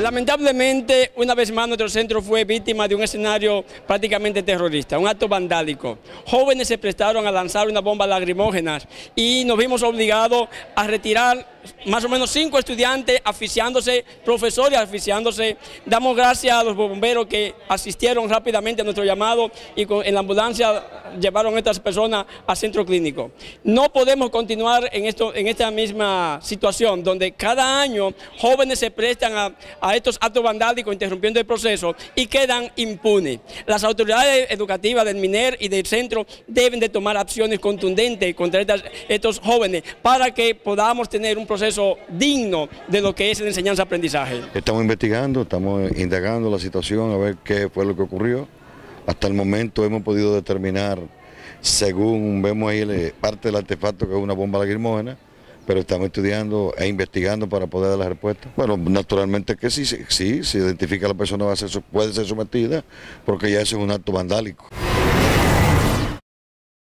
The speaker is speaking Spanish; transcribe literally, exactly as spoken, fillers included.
Lamentablemente, una vez más nuestro centro fue víctima de un escenario prácticamente terrorista, un acto vandálico. Jóvenes se prestaron a lanzar una bomba lacrimógena y nos vimos obligados a retirar más o menos cinco estudiantes asfixiándose, profesores asfixiándose. Damos gracias a los bomberos que asistieron rápidamente a nuestro llamado y con, en la ambulancia llevaron a estas personas al centro clínico. No podemos continuar en, esto, en esta misma situación donde cada año jóvenes se prestan a, a estos actos vandálicos interrumpiendo el proceso y quedan impunes. Las autoridades educativas del MINER y del centro deben de tomar acciones contundentes contra estas, estos jóvenes para que podamos tener un proceso digno de lo que es la enseñanza-aprendizaje. Estamos investigando, estamos indagando la situación a ver qué fue lo que ocurrió. Hasta el momento hemos podido determinar, según vemos ahí parte del artefacto, que es una bomba lacrimógena, pero estamos estudiando e investigando para poder dar la respuesta. Bueno, naturalmente que sí, sí, sí se identifica a la persona va a ser, puede ser sometida, porque ya eso es un acto vandálico.